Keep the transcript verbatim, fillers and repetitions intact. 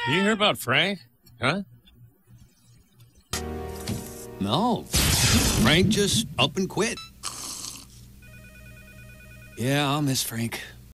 You hear about Frank? Huh? No. Frank just up and quit. Yeah, I'll miss Frank.